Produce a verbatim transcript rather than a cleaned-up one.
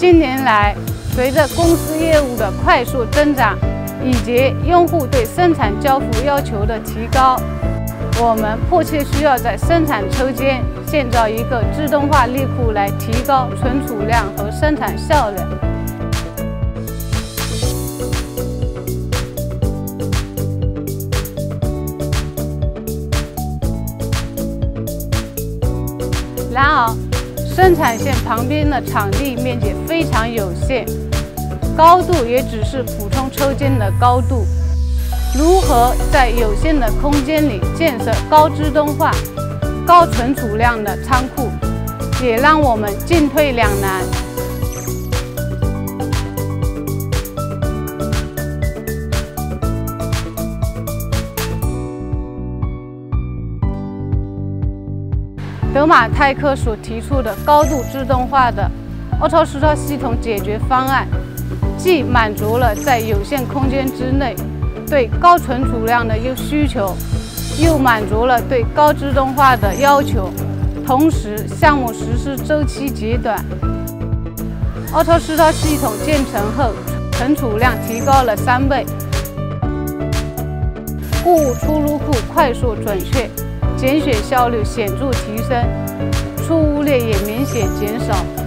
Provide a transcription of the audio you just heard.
近年来，随着公司业务的快速增长，以及用户对生产交付要求的提高，我们迫切需要在生产车间建造一个自动化力库，来提高存储量和生产效率。然而，生产线旁边的场地面积非常有限，高度也只是普通车间的高度。如何在有限的空间里建设高自动化、高存储量的仓库，也让我们进退两难。德马泰克所提出的高度自动化的 AutoStore 系统解决方案，既满足了在有限空间之内对高存储量的需求，又满足了对高自动化的要求，同时项目实施周期极短。AutoStore 系统建成后，存储量提高了三倍，货物出入库快速准确，拣选效率显著提升，出污率也明显减少。